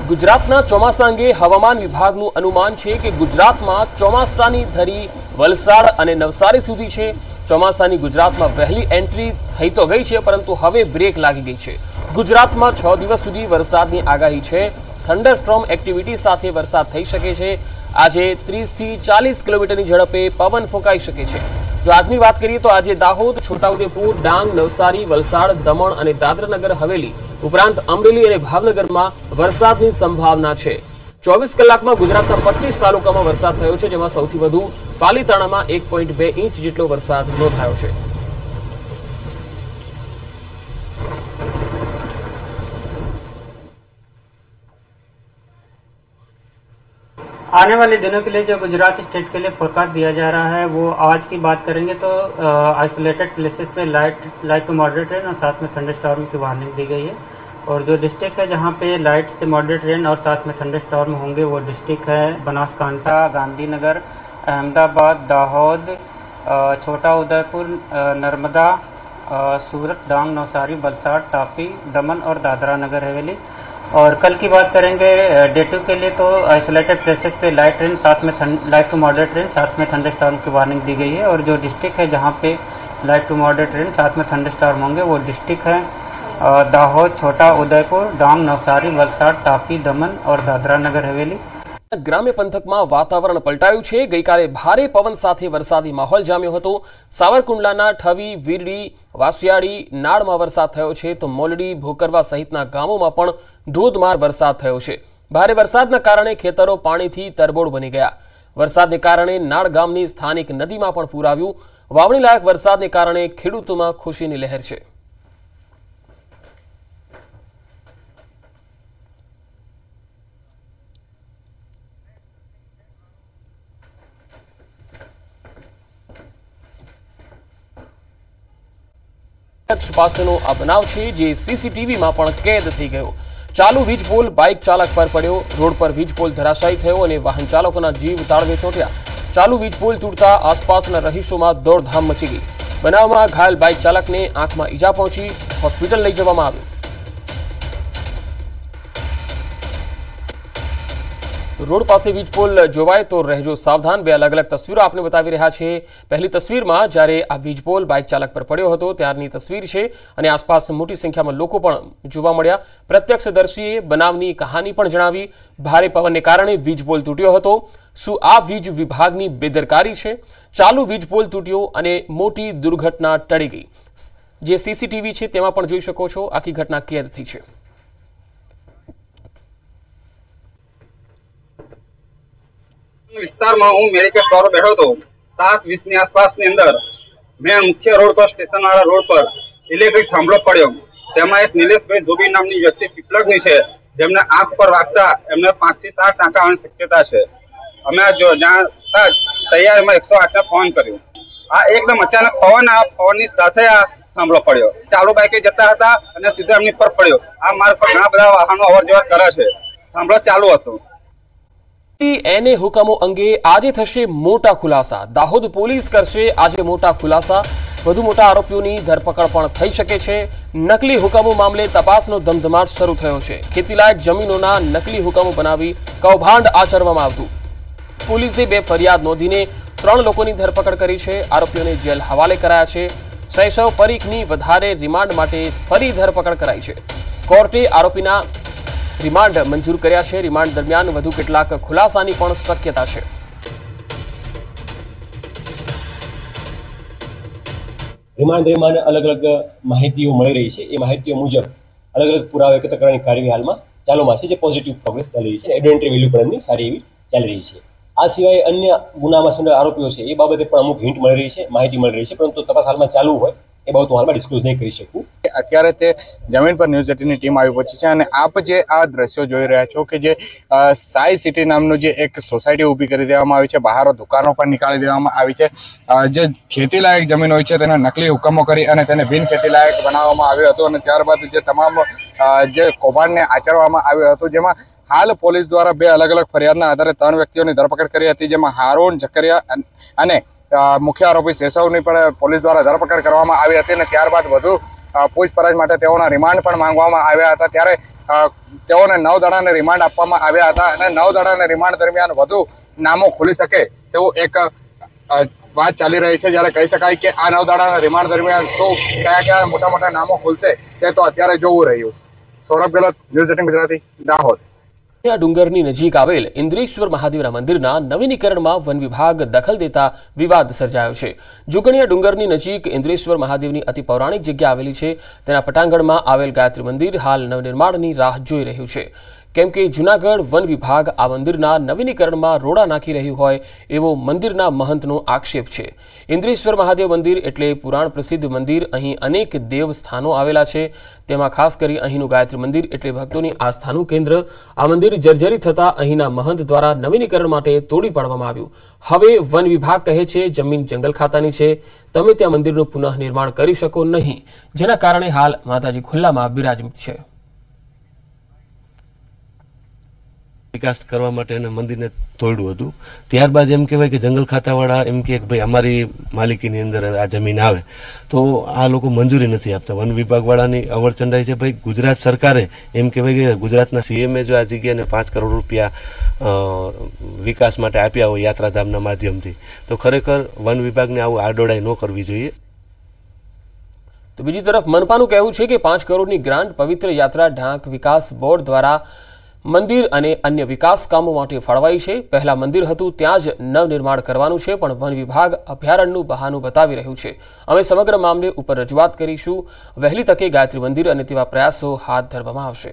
ગુજરાતના ચોમાસા અંગે હવામાન વિભાગનું અનુમાન છે કે ગુજરાતમાં ચોમાસાની ધરી વલસાડ અને નવસારી સુધી છે। ચોમાસાની ગુજરાતમાં વહેલી એન્ટ્રી થઈ તો ગઈ છે, પરંતુ હવે બ્રેક લાગી ગઈ છે। ગુજરાતમાં 6 દિવસ સુધી વરસાદની આગાહી છે। થંડરસ્ટોર્મ એક્ટિવિટી સાથે વરસાદ થઈ શકે છે। આજે 30 થી 40 કિલોમીટરની ઝડપે પવન ફૂંકાઈ શકે છે। જો આજની વાત કરીએ તો આજે દાહોદ, છોટાઉદેપુર, ડાંગ, નવસારી, વલસાડ, દમણ અને દાદરાનગર હવેલી ઉપરાંત અમરેલી અને ભાવનગરમાં વરસાદની સંભાવના છે। 24 કલાકમાં ગુજરાતના 25 તાલુકામાં વરસાદ થયો છે, જેમાં સૌથી વધુ પાલીતાણામાં 1.2 ઇંચ જેટલો વરસાદ નોંધાયો છે। आने वाले दिनों के लिए जो गुजरात स्टेट के लिए फोरकास्ट दिया जा रहा है, वो आज की बात करेंगे तो आइसोलेटेड प्लेसेस पे लाइट टू मॉडरेट रेन और साथ में थंडरस्टॉर्म की वार्निंग दी गई है। और जो डिस्ट्रिक्ट है जहाँ पे लाइट से मॉडरेट रेन और साथ में थंडरस्टॉर्म होंगे वो डिस्ट्रिक्ट है बनासकांठा, गांधीनगर, अहमदाबाद, दाहोद, छोटा उदयपुर, नर्मदा, सूरत, डांग, नवसारी, वलसाड़, तापी, दमन और दादरा नगर हवेली। और कल की बात करेंगे डे 2 के लिए तो आइसोलेटेड प्लेसेस पे लाइट रेन साथ में लाइट टू मॉडरेट रेन साथ में थंडरस्टॉर्म की वार्निंग दी गई है। और जो डिस्ट्रिक्ट है जहाँ पे लाइट टू मॉडरेट रेन साथ में थंडरस्टॉर्म होंगे वो डिस्ट्रिक्ट है दाहोद, छोटा उदयपुर, डांग, नवसारी, वलसाड़, तापी, दमन और दादरा नगर हवेली। ग्राम्य पंथकમાં વાતાવરણ પલટાયું છે। ગઈકાલે ભારે પવન સાથે વરસાદી માહોલ જામ્યો હતો। સાવરકુંડલાના ઠવી, વીરડી, વાસિયાડી, નાળમાં વરસાદ થયો છે, તો મોલડી, ભોકરવા સહિતના ગામોમાં પણ ધોધમાર વરસાદ થયો છે। ભારે વરસાદના કારણે ખેતરો પાણીથી તરબોળ બની ગયા। વરસાદને કારણે નાળ ગામની સ્થાનિક નદીમાં પણ પૂર આવ્યું। વાવણી લાયક વરસાદને કારણે ખેડૂતોમાં ખુશીની લહેર છે। પાસેનો આ બનાવ છે, જે સીસીટીવીમાં પણ કેદ થઈ ગયો। ચાલુ વીજ પોલ બાઇક ચાલક પર પડ્યો। રોડ પર વીજ પોલ ધરાશાયી થયો અને વાહન ચાલકોના જીવ તાળવે ચોંટ્યા। ચાલુ વીજ પોલ તૂટતા આસપાસના રહીશોમાં દોડધામ મચી ગઈ। બનાવમાં ઘાયલ બાઇક ચાલકને આંખમાં ઈજા પહોંચી હોસ્પિટલ લઈ જવામાં આવ્યો। रोड पासे वीज पोल जोवाय तो रहजो सावधान। बे अलग अलग तस्वीरों आपने बतावी रह्या छे। पहली तस्वीर में ज्यारे आ वीज पोल बाइक चालक पर पड्यो हतो त्यारनी तस्वीर छे अने आसपास मोटी संख्या में लोको पण जोवा मळ्या। प्रत्यक्षदर्शीए बनावनी कहानी पण जणावी। भारे पवनने कारणे वीज पोल तूट्यो हतो। शुं आ वीज विभागनी बेदरकारी छे? चालू वीज पोल तूट्यो अने मोटी दुर्घटना टळी गई। जे सीसीटीवी छे तेमां पण जोई शको छो आखी घटना कैद थई छे। विस्तार में हूँ मेडिकल स्टोर बैठो तो 7:20 आसपास अंदर मैं मुख्य रोड पर स्टेशन वाला रोड पर इलेक्ट्रिक थांभलो पड़ो। तेमा एक नीलेश भाई धोबी नामनी व्यक्ति पीपलगनी है, जेमने आंख पर वागता एमने 5 થી 7 टाँका आने शक्यता है। अमे जो ज्यां तैयार में 108 ने फोन कर्यो। आ एकदम अचानक पवननी साथे आ थांभलो पड़्यो। चालू बाइके जता हता अने सीधा एमनी पर पड़्यो। आ मार्ग पर घणा बधा वाहनो अवरजवर करे छे। थांभलो चालू हतो। एने हुकमों अंगे आज थशे मोटा खुलासा। दाहोद पोलीस करशे आज मोटा खुलासा। વધુ મોટા આરોપીઓની ધરપકડ પણ થઈ શકે છે। નકલી હુકમો મામલે તપાસનો ધમધમાટ શરૂ થયો છે। ખેતીલાયક જમીનોના નકલી હુકમો બનાવી કૌભાંડ આચરવામાં આવતું। પોલીસે 2 ફરિયાદ નોંધીને 3 લોકોની ધરપકડ કરી છે। આરોપીઓને જેલ હવાલે કરાયા છે। શૈશવ પરીખની વધારે રિમાન્ડ માટે ફરી ધરપકડ કરાઈ છે। કોર્ટે આરોપીના रिमांड मंजूर कर्या छे। रिमांड दरमियान वधु केटलाक खुलासानी पण शक्यता छे। रिमांड दरमियान अलग अलग माहितीओ मळी रही छे। ए माहितीओ मुजब अलग अलग पुरावा एकत्र करवानी कार्यवाही हालमां चालुमां छे, जे पॉजिटिव प्रोग्रेस चाली रही छे। एविडेंटरी वेल्यू पण एमनी सारी एवी चाली रही छे। आ सिवाय अन्य गुनामां संडोवाયેલા आरोपीओ छे ए बाबते पण अमुक हिंट मळी रही छे, माहिती मळी रही छे, परंतु तपास हालमां चालू होय એ બાબત હું હાલમાં ડિસ્ક્લોઝ નહીં કરી શકું। અત્યારે તે જમીન પર ન્યૂઝ 18ની ટીમ આવી પહોંચી છે અને આપ જે આ દ્રશ્યો જોઈ રહ્યા છો કે જે સાઈ સિટી નામનું જે એક સોસાયટી ઊભી કરી દેવામાં આવી છે, બહાર દુકાનો પણ નીકાળી દેવામાં આવી છે। જે ખેતીલાયક જમીન હોય છે તેને નકલી હુકમો કરી અને તેને બિન ખેતીલાયક બનાવવામાં આવ્યો હતો અને ત્યારબાદ જે તમામ જે કૌભાંડને આચરવામાં આવ્યો હતો, જેમાં हाल पोलीस द्वारा 2 अलग अलग फरियादना आधारे 3 व्यक्तिओनी धरपकड़ करी हती, जेमां हारून जकरिया अने मुख्य आरोपी शेषवनी पण पोलीस द्वारा धरपकड़ करवामां आवी हती। त्यारबाद વધુ પૂછપરછ માટે તેઓના રિમાન્ડ પણ માંગવામાં આવ્યા હતા, ત્યારે તેઓને 9 દાડાના રિમાન્ડ આપવામાં આવ્યા હતા અને 9 દાડાના રિમાન્ડ દરમિયાન વધુ નામો ખુલી શકે તેવું એક વાત ચાલી રહી છે। જ્યારે કહી શકાય કે આ 9 દાડાના રિમાન્ડ દરમિયાન કયા મોટા મોટા નામો ખુલશે તે તો અત્યારે જોવું રહ્યું। સૌરભ ગેહલોત, ન્યૂઝ 18 ગુજરાતી, દાહોદ। ડુંગરની નજીક આવેલ ઇન્દ્રેશ્વર મહાદેવના મંદિરના નવીનીકરણમાં વન વિભાગ દખલ દેતા વિવાદ સર્જાયો છે। જુગણિયા ડુંગરની નજીક ઇન્દ્રેશ્વર મહાદેવની અતિ પૌરાણિક જગ્યા આવેલી છે। તેના પટાંગણમાં આવેલ ગાયત્રી મંદિર હાલ નવનિર્માણની રાહ જોઈ રહ્યું છે, કેમ કે જૂનાગઢ વન વિભાગ આ મંદિરના નવીનીકરણમાં રોડા નાખી રહ્યું હોય એવો મંદિરના મહંતનો આક્ષેપ છે। ઇન્દ્રેશ્વર મહાદેવ મંદિર એટલે પુરાણ પ્રસિદ્ધ મંદિર। અહીં અનેક દેવ સ્થાનો આવેલા છે, તેમાં ખાસ કરી અહીંનું ગાયત્રી મંદિર એટલે ભક્તોની આસ્થાનું કેન્દ્ર। આ મંદિર જર્જરિત થતા અહીંના મહંત દ્વારા નવીનીકરણ માટે તોડી પાડવામાં આવ્યું। હવે વન વિભાગ કહે છે જમીન જંગલ ખાતાની છે, તમે ત્યાં મંદિરનું પુનઃ નિર્માણ કરી શકો નહીં, જેના કારણે હાલ માતાજી ખુલ્લામાં બિરાજમાન છે। વિકાસ કરવા માટે એને મંદિરને તોડ્યું હતું। ત્યારબાદ એમ કહેવાય કે જંગલ ખાતાવાળા એમ કે ભાઈ અમારી માલિકીની અંદર આ જમીન આવે તો આ લોકો મંજૂરી નથી આપતા। વન વિભાગવાળાની અવરચંડાઈ છે। ભાઈ ગુજરાત સરકારે એમ કહેવાય કે ગુજરાતના સીએમએ જો આ જગ્યાને 5 કરોડ રૂપિયા વિકાસ માટે આપ્યા હોય યાત્રાધામના માધ્યમથી, તો ખરેખર વન વિભાગને આવું આડોડાઈ ન કરવી જોઈએ। તો બીજી તરફ મનપાનું કહેવું છે કે 5 કરોડની ગ્રાન્ટ પવિત્ર યાત્રા ઢાંક વિકાસ બોર્ડ દ્વારા મંદિર અને અન્ય વિકાસ કામો માટે ફાળવાઈ છે। પહેલા મંદિર હતું ત્યાં જ નવનિર્માણ કરવાનું છે, પણ વન વિભાગ અભયારણ્યનું બહાનું બતાવી રહ્યું છે। અમે સમગ્ર મામલે ઉપર રજૂઆત કરીશું। વહેલી તકે ગાયત્રી મંદિર અને તેવા પ્રયાસો હાથ ધરવામાં આવશે।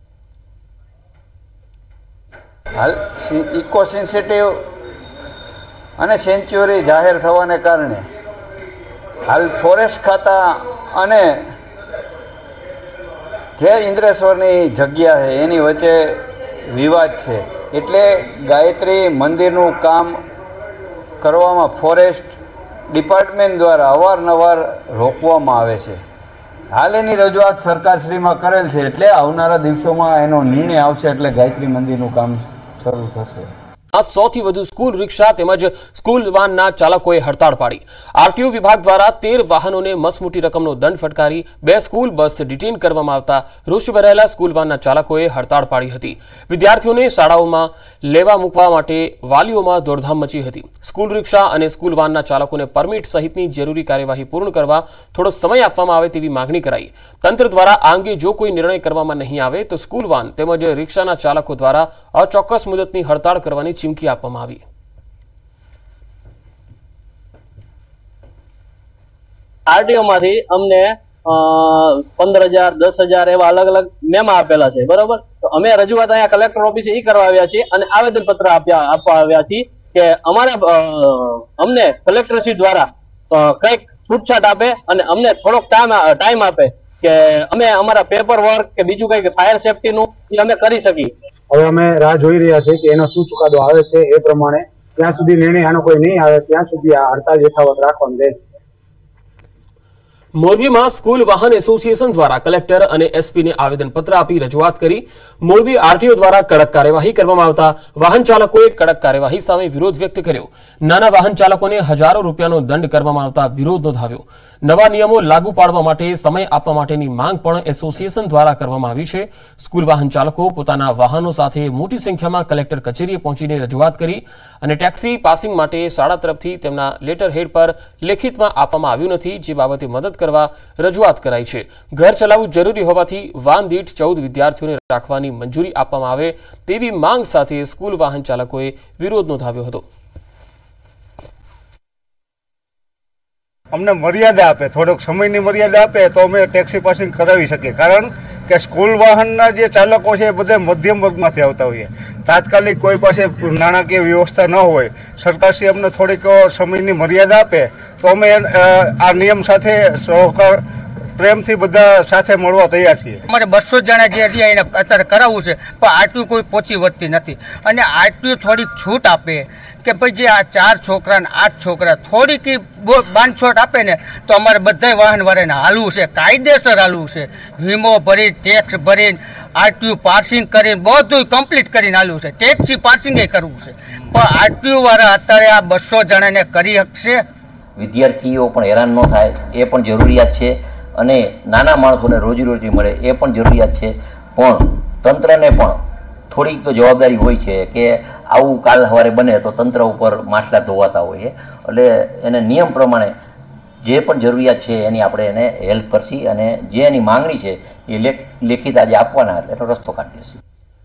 હાલ ઇકો સેન્સિટિવ અને સેન્ચ્યુરી જાહેર થવાને કારણે હાલ ફોરેસ્ટ ખાતા અને જે ઇન્દ્રેશ્વરની જગ્યા છે એની વચ્ચે વિવાદ છે, એટલે ગાયત્રી મંદિરનું કામ કરવામાં ફોરેસ્ટ ડિપાર્ટમેન્ટ દ્વારા અવારનવાર રોકવામાં આવે છે। હાલ એની રજૂઆત સરકારશ્રીમાં કરેલ છે, એટલે આવનારા દિવસોમાં એનો નિર્ણય આવશે એટલે ગાયત્રી મંદિરનું કામ શરૂ થશે। આ 100થી વધુ સ્કૂલ રિક્ષા તેમજ સ્કૂલ વાનના ચાલકોએ હડતાળ પાડી। આરટીઓ વિભાગ દ્વારા 13 વાહનોને મસમોટી રકમનો દંડ ફટકારી 2 સ્કૂલ બસ ડિટેન કરવામાં આવતા રોષ ભરાયેલા સ્કૂલ વાનના ચાલકોએ હડતાળ પાડી હતી। વિદ્યાર્થીઓને શાળાઓમાં લેવા મૂકવા માટે વાલીઓમાં દોડધામ મચી હતી। સ્કૂલ રિક્ષા અને સ્કૂલ વાનના ચાલકોને પરમિટ સહિતની જરૂરી કાર્યવાહી પૂર્ણ કરવા થોડો સમય આપવામાં આવે તેવી માંગણી કરાઈ। તંત્ર દ્વારા આ અંગે જો કોઈ નિર્ણય કરવામાં નહીં આવે તો સ્કૂલ વાન તેમજ રિક્ષાના ચાલકો દ્વારા અચોક્કસ મુદતની હડતાળ કરવાની ચીમકી આપવામાં આવી। આરટીઓ માંથી અમને 15,000 10,000 એવા અલગ અલગ મેમા આપેલા છે, બરોબર। તો અમે રજૂઆત અહીંયા કલેક્ટર ઓફિસે એ કરવા આવ્યા છીએ અને આવેદન પત્ર આપવા આવ્યા છીએ કે અમને કલેક્ટરશ્રી દ્વારા કંઈક છૂટછાટ આપે અને અમને થોડોક ટાઈમ આપે કે અમે અમારા પેપર વર્ક કે બીજું કંઈક ફાયર સેફટીનું એ અમે કરી શકીએ। હવે અમે રાહ જોઈ રહ્યા છીએ કે એનો શું ચુકાદો આવે છે, એ પ્રમાણે ત્યાં સુધી નિર્ણય આનો કોઈ નહીં આવે ત્યાં સુધી આ હડતાળ યથાવત રાખવાનું રહેશે। મોરબીમાં સ્કૂલ વાહન એસોસિએશન દ્વારા કલેક્ટર અને એસપીને આવેદનપત્ર આપી રજૂઆત કરી। મોરબી આરટીઓ દ્વારા કડક કાર્યવાહી કરવામાં આવતા વાહન ચાલકોએ કડક કાર્યવાહી સામે વિરોધ વ્યક્ત કર્યો। નાના વાહન ચાલકોને હજારો રૂપિયાનો દંડ કરવામાં આવતા વિરોધ નોંધાવ્યો। નવા નિયમો લાગુ પાડવા માટે સમય આપવા માટેની માંગ પણ એસોસિએશન દ્વારા કરવામાં આવી છે। સ્કૂલ વાહન ચાલકો પોતાના વાહનો સાથે મોટી સંખ્યામાં કલેક્ટર કચેરીએ પહોંચીને રજૂઆત કરી અને ટેક્સી પાસિંગ માટે શાળા તરફથી તેમના લેટર હેડ પર લેખિતમાં આપવામાં આવ્યું નથી, જે બાબતે મદદ કરવા રજૂઆત કરાઈ છે। ઘર ચલાવવું જરૂરી હોવાથી વાન દીઠ 14 વિદ્યાર્થીઓને રાખવાની મંજૂરી આપવામાં આવે તેવી માંગ સાથે સ્કૂલ વાહન ચાલકોએ વિરોધ નોંધાવ્યો હતો। અમને મર્યાદા આપે, થોડોક સમયની મર્યાદા આપે તો અમે ટેક્સી પાસિંગ કરાવી શકીએ, કારણ કે સ્કૂલ વાહનના જે ચાલકો છે એ બધા મધ્યમ વર્ગમાંથી આવતા હોઈએ। તાત્કાલિક કોઈ પાસે નાણાકીય વ્યવસ્થા ન હોય, સરકારશ્રી અમને થોડીક સમયની મર્યાદા આપે તો અમે આ નિયમ સાથે સહકાર પ્રેમથી બધા સાથે મળવા તૈયાર છીએ। અમારે 200 જણા જે એને અત્યારે કરાવવું છે, પણ આરટીઓ કોઈ પહોંચી વધતી નથી અને આરટીઓ થોડીક છૂટ આપે કે ભાઈ જે આ 4 છોકરા ને 8 છોકરા થોડીક બાંધછોડ આપે ને તો અમારે બધા વાહન વાળાને હાલવું છે, કાયદેસર હાલવું છે, વીમો ભરી ટેક્સ ભરીને આરટીઓ પાર્સિંગ કરીને બધું કમ્પ્લીટ કરીને હાલવું છે, ટેક્સી પાર્સિંગ કરવું છે, પણ આરટીઓ વાળા અત્યારે આ 200 જણાને કરી શકશે? વિદ્યાર્થીઓ પણ હેરાન ન થાય એ પણ જરૂરિયાત છે અને નાના માણસોને રોજીરોટી મળે એ પણ જરૂરિયાત છે. પણ તંત્રને પણ થોડીક તો જવાબદારી હોય છે કે આવું કાલ સવારે બને તો તંત્ર ઉપર માછલા ધોવાતા હોય છે. એટલે એને નિયમ પ્રમાણે જે પણ જરૂરિયાત છે એની આપણે એને હેલ્પ કરશી અને જે એની માંગણી છે એ લેખિત આજે આપવાના એટલે એનો રસ્તો કાઢી દેશે.